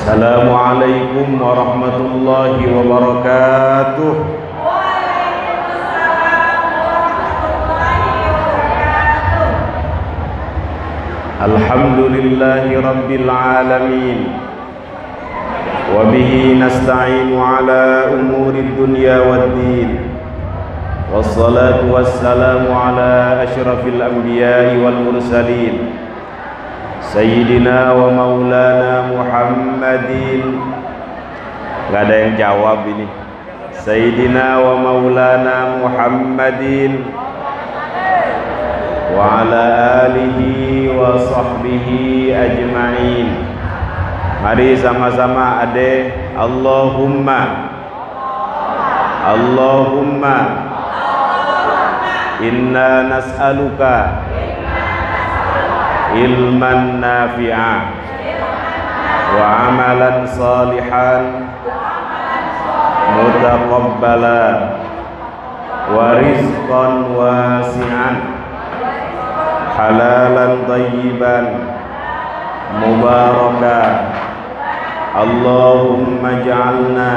Assalamualaikum warahmatullahi wabarakatuh. Alhamdulillahi rabbil alamin. Wa bihi nasta'inu ala umuri dunya waddin. Wassalatu wassalamu ala asyrafil anbiya'i wal mursalin Sayyidina wa maulana Muhammadin. Gak ada yang jawab ini. Sayyidina wa maulana Muhammadin wa ala alihi wa sahbihi ajma'in. Mari sama-sama ade Allahumma Allahumma inna nas'aluka ilman nafi'an wa amalan salihan mutaqabbala wa rizqan wasi'an halalan tayyiban mubarakan. Allahumma ja'alna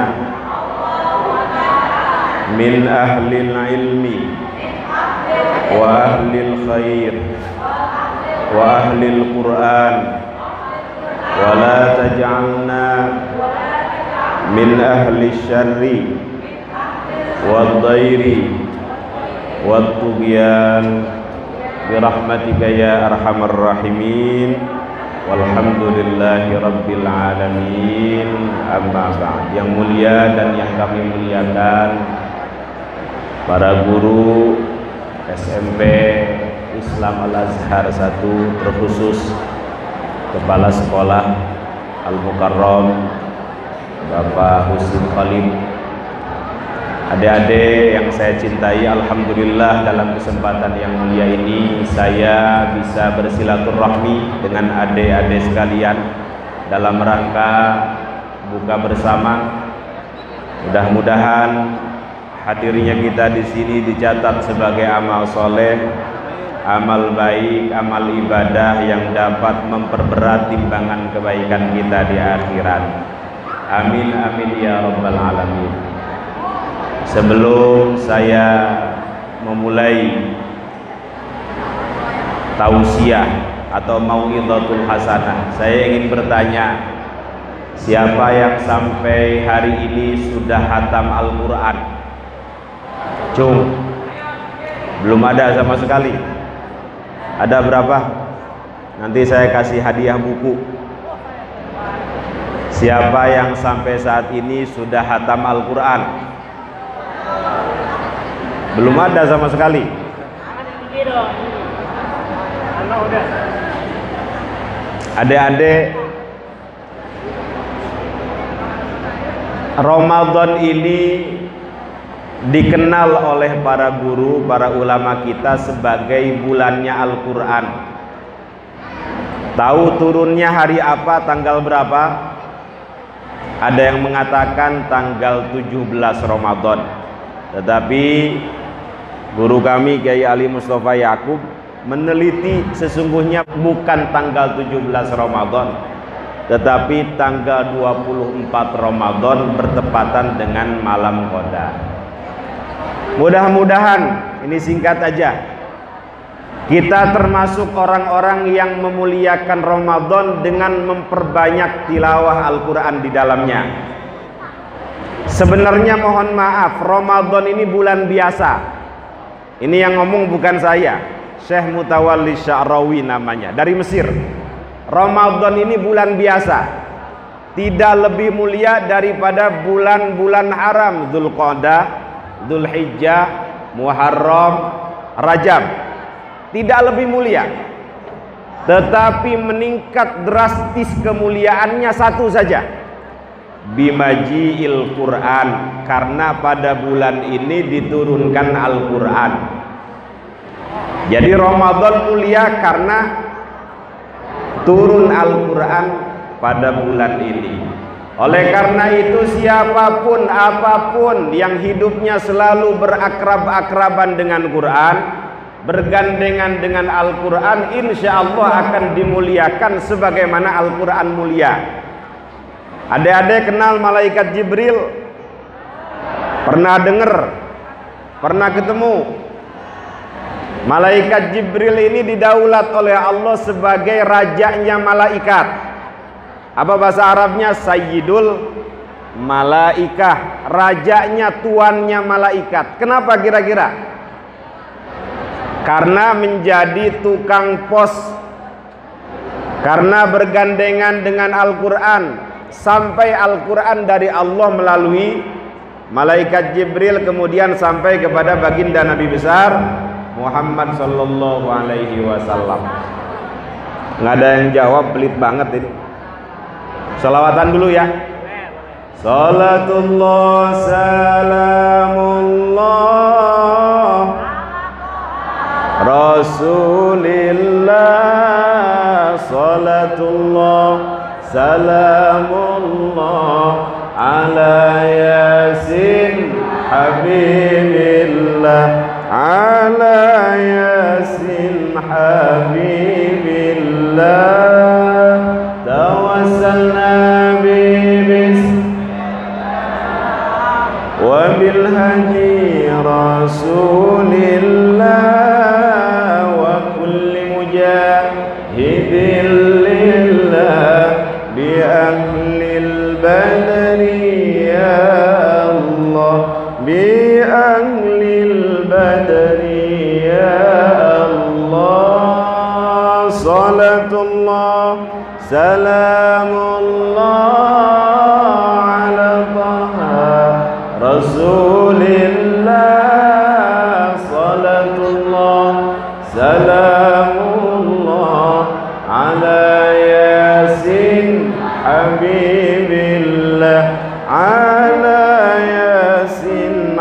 min ahlil ilmi wa ahlil khair wa ahlil Qur'an wa la taj'alna min ahli syarri wad dairi wad tughyan bi rahmatika ya arhamar rahimin walhamdulillahi rabbil alamin. Amma ba'd. Yang mulia dan yang kami muliakan para guru SMP Islam Al-Azhar 1, terkhusus Kepala Sekolah Al-Mukarram Bapak Husin Khalid, adik-adik yang saya cintai, alhamdulillah dalam kesempatan yang mulia ini saya bisa bersilaturahmi dengan adik-adik sekalian dalam rangka buka bersama. Mudah-mudahan hadirnya kita di sini dicatat sebagai amal soleh, amal baik, amal ibadah yang dapat memperberat timbangan kebaikan kita di akhirat. Amin amin ya rabbal alamin. Sebelum saya memulai tausiah atau mau'izatul hasanah, saya ingin bertanya, siapa yang sampai hari ini sudah hatam Al-Quran? Cung, belum ada sama sekali. Ada berapa? Nanti saya kasih hadiah buku. Siapa yang sampai saat ini sudah hatam Al-Quran? Belum ada sama sekali. Adik-adik, Ramadan ini dikenal oleh para guru, para ulama kita sebagai bulannya Al-Quran. Tahu turunnya hari apa, tanggal berapa? Ada yang mengatakan tanggal 17 Ramadan. Tetapi guru kami Kiai Ali Mustafa Yakub meneliti sesungguhnya bukan tanggal 17 Ramadan, tetapi tanggal 24 Ramadan bertepatan dengan malam Qadar. Mudah-mudahan, ini singkat aja, kita termasuk orang-orang yang memuliakan Ramadan dengan memperbanyak tilawah Al-Quran di dalamnya. Sebenarnya mohon maaf, Ramadan ini bulan biasa. Ini yang ngomong bukan saya, Syekh Mutawalli Sya'rawi namanya, dari Mesir. Ramadan ini bulan biasa, tidak lebih mulia daripada bulan-bulan haram, Dzulqa'dah, Dzulhijjah, Muharram, Rajab. Tidak lebih mulia, tetapi meningkat drastis kemuliaannya satu saja, bimaji'il Quran, karena pada bulan ini diturunkan Al-Quran. Jadi Ramadan mulia karena turun Al-Quran pada bulan ini. Oleh karena itu siapapun apapun yang hidupnya selalu berakrab-akraban dengan Quran, bergandengan dengan Al-Quran, insya Allah akan dimuliakan sebagaimana Al-Quran mulia. Adik-adik kenal malaikat Jibril? Pernah dengar? Pernah ketemu? Malaikat Jibril ini didaulat oleh Allah sebagai rajanya malaikat. Apa bahasa Arabnya? Sayyidul malaikah, rajanya, tuannya malaikat. Kenapa kira-kira? Karena menjadi tukang pos, karena bergandengan dengan Al-Quran, sampai Al-Quran dari Allah melalui malaikat Jibril kemudian sampai kepada baginda Nabi besar Muhammad sallallahu alaihi wasallam. Nggak ada yang jawab, pelit banget ini. Salawatan dulu ya. Salatullah salamullah Rasulillah, salatullah salamullah ala yasin habibillah, ala yasin habibillah, tawassalna bibis wa bil hadi rasulillah wa kulli mujahidin lillah bi ahlil badri ya Allah, bi ahlil badri ya Allah, salatullah salamullah ala taha rasulillah, salatullah salamullah ala yasin habibillah, ala yasin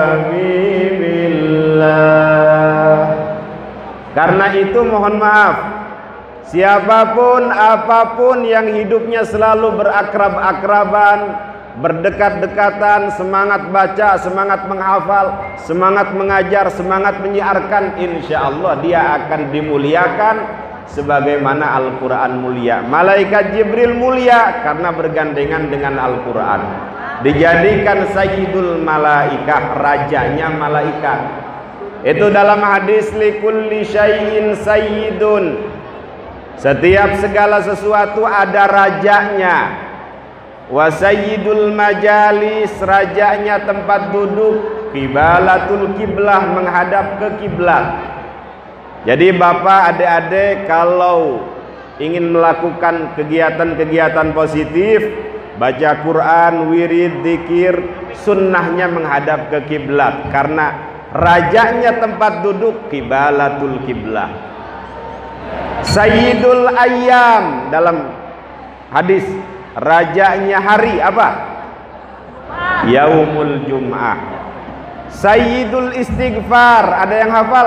habibillah. Karena itu mohon maaf, siapapun apapun yang hidupnya selalu berakrab-akraban, berdekat-dekatan, semangat baca, semangat menghafal, semangat mengajar, semangat menyiarkan, insya Allah dia akan dimuliakan sebagaimana Al-Quran mulia. Malaikat Jibril mulia karena bergandengan dengan Al-Quran, dijadikan sayyidul malaikah, rajanya malaikat. Itu dalam hadis likulli syai'in sayyidun, setiap segala sesuatu ada rajanya. Wa sayyidul majalis, rajanya tempat duduk. Qibalatul kiblah, menghadap ke kiblat. Jadi bapak, adik-adik kalau ingin melakukan kegiatan-kegiatan positif, baca Quran, wirid, zikir, sunnahnya menghadap ke kiblat, karena rajanya tempat duduk qibalatul kiblah. Sayyidul ayyam dalam hadis, rajanya hari apa? Yaumul Jum'ah. Sayyidul istighfar, ada yang hafal?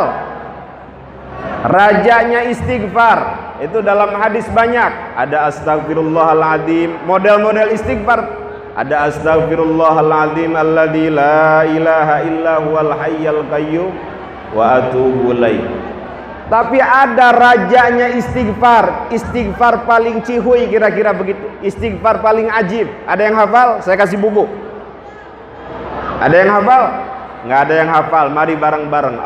Rajanya istighfar, itu dalam hadis banyak. Ada astagfirullahaladzim, model-model istighfar. Ada astagfirullahaladzim alladzi la ilaha illa huwal hayyul qayyum wa atubu ilaih. Tapi ada rajanya istighfar, istighfar paling cihuy, kira-kira begitu, istighfar paling ajib. Ada yang hafal? Saya kasih buku. Ada yang hafal? Nggak ada yang hafal. Mari bareng-bareng.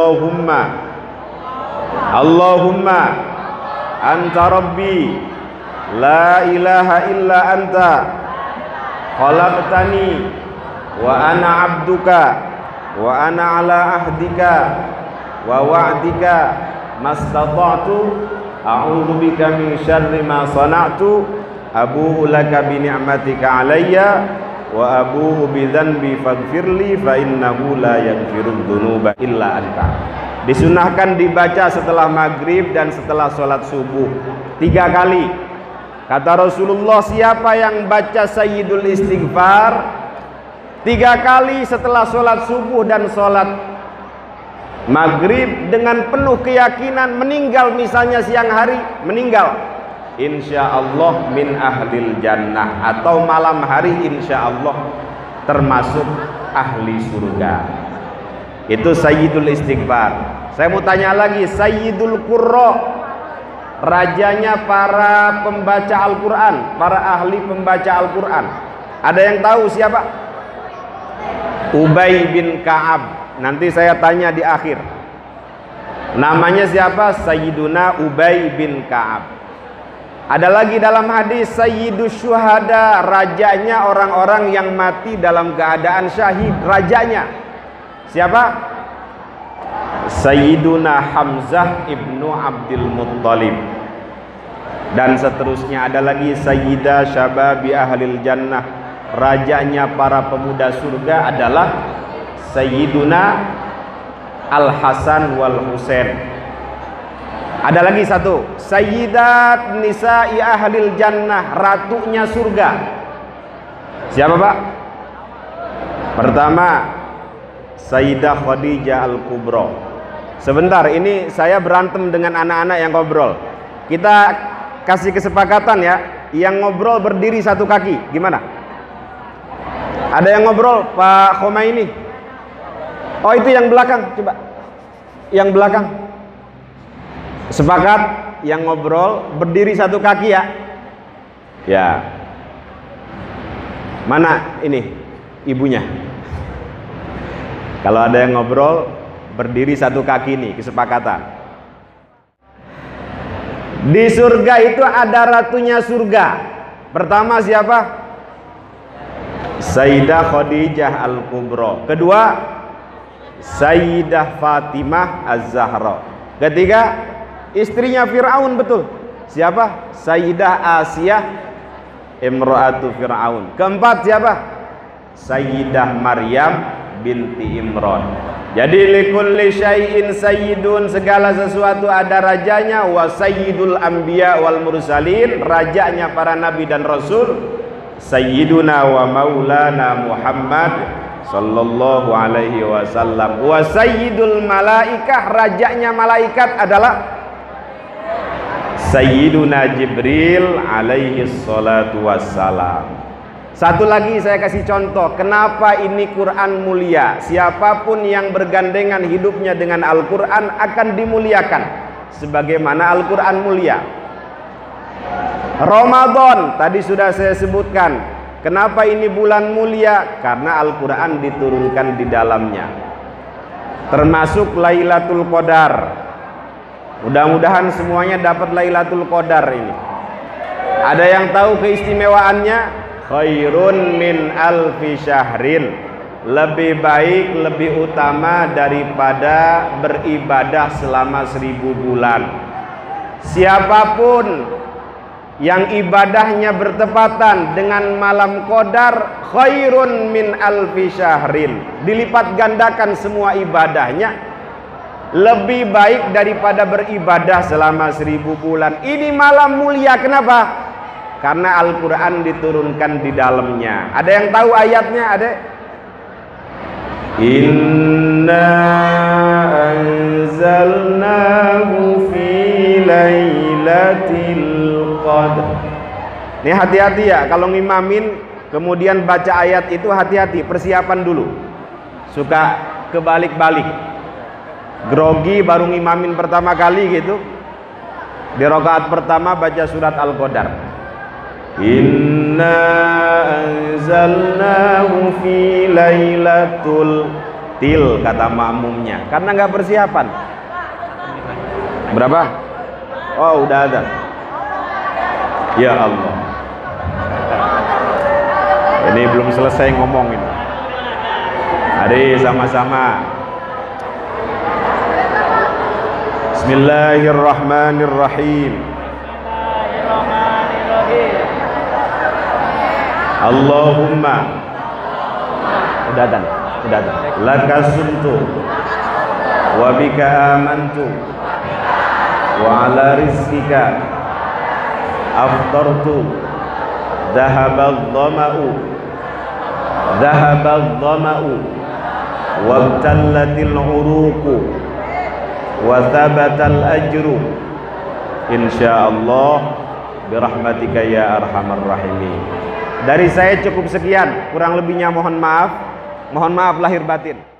Allahumma anta rabbi la ilaha illa anta khalaqtani wa ana abduka wa ana ala ahdika wa wa'dika mastata'tu a'udzu bika min syarri ma sana'tu abu'u laka bi ni'matika alayya wa abu'u bi dzanbi faghfirli fa innahu la yaghfirudz dzunuba illa anta. Disunahkan dibaca setelah maghrib dan setelah sholat subuh 3 kali. Kata Rasulullah, siapa yang baca sayyidul istighfar 3 kali setelah sholat subuh dan sholat maghrib dengan penuh keyakinan, meninggal misalnya siang hari, meninggal, insya Allah min ahlil jannah, atau malam hari insya Allah termasuk ahli surga. Itu sayyidul istighfar. Saya mau tanya lagi, sayyidul qurra, rajanya para pembaca Al-Quran, para ahli pembaca Al-Quran. Ada yang tahu siapa? Ubay bin Ka'ab. Nanti saya tanya di akhir. Namanya siapa? Sayyiduna Ubay bin Ka'ab. Ada lagi dalam hadis Sayyidus Syuhada, rajanya orang-orang yang mati dalam keadaan syahid. Rajanya siapa? Sayyiduna Hamzah ibnu Abdul Muttalib. Dan seterusnya ada lagi Sayyidah Syababi Ahlil Jannah, rajanya para pemuda surga adalah Sayyiduna Al-Hasan wal Husain. Ada lagi satu, Sayyidat Nisa'i Ahlil Jannah, ratunya surga. Siapa Pak? Pertama, Sayyidah Khadijah Al-Kubra. Sebentar, ini saya berantem dengan anak-anak yang ngobrol. Kita kasih kesepakatan ya, yang ngobrol berdiri satu kaki. Gimana? Ada yang ngobrol, Pak Khomeini? Oh, itu yang belakang, coba. Yang belakang. Sepakat, yang ngobrol berdiri satu kaki ya. Ya. Mana ini ibunya? Kalau ada yang ngobrol berdiri satu kaki nih, kesepakatan. Di surga itu ada ratunya surga. Pertama siapa? Sayyidah Khadijah Al-Kubra. Kedua, Sayyidah Fatimah Az-Zahra. Ketiga, istrinya Fir'aun, betul. Siapa? Sayyidah Asiyah Imra'atu Fir'aun. Keempat siapa? Sayyidah Maryam binti Imran. Jadi likulli syai'in sayyidun, segala sesuatu ada rajanya. Wa sayyidul anbiya wal mursalin, rajanya para nabi dan rasul. Sayyiduna wa maulana Muhammad sallallahu alaihi wasallam. Wa sayyidul malaikah, rajanya malaikat adalah Sayyiduna Jibril alaihi salatu wassalam. Satu lagi saya kasih contoh, kenapa ini Quran mulia. Siapapun yang bergandengan hidupnya dengan Al-Quran akan dimuliakan sebagaimana Al-Quran mulia. Ramadan tadi sudah saya sebutkan. Kenapa ini bulan mulia? Karena Al-Quran diturunkan di dalamnya, termasuk Lailatul Qadar. Mudah-mudahan semuanya dapat Lailatul Qadar ini. Ada yang tahu keistimewaannya? Khairun min alfi syahrin, lebih baik, lebih utama daripada beribadah selama 1000 bulan. Siapapun yang ibadahnya bertepatan dengan malam Qadar, khairun min alfi syahrin, dilipat gandakan semua ibadahnya, lebih baik daripada beribadah selama 1000 bulan. Ini malam mulia. Kenapa? Karena Al-Quran diturunkan di dalamnya. Ada yang tahu ayatnya? Ada? Inna anzalnahu fi lailatul qadr. Ini hati-hati ya, kalau ngimamin kemudian baca ayat itu hati-hati, persiapan dulu. Suka kebalik-balik, grogi baru ngimamin pertama kali gitu. Di rakaat pertama baca surat Al-Qadar. Inna anzalnahu fi lailatul til, kata makmumnya, karena nggak persiapan. Berapa? Oh, udah ada. Ya Allah, ini belum selesai ngomong ini. Mari sama-sama. Bismillahirrahmanirrahim. Allahumma, udah dan laka sumtu wa bika amantu wa ala rizkika aftartu, dhahabadh dhama'u wabtallatil uruqu wa thabatal ajru insyaallah birahmatika ya arhamar rahimin. Dari saya cukup sekian, kurang lebihnya mohon maaf lahir batin.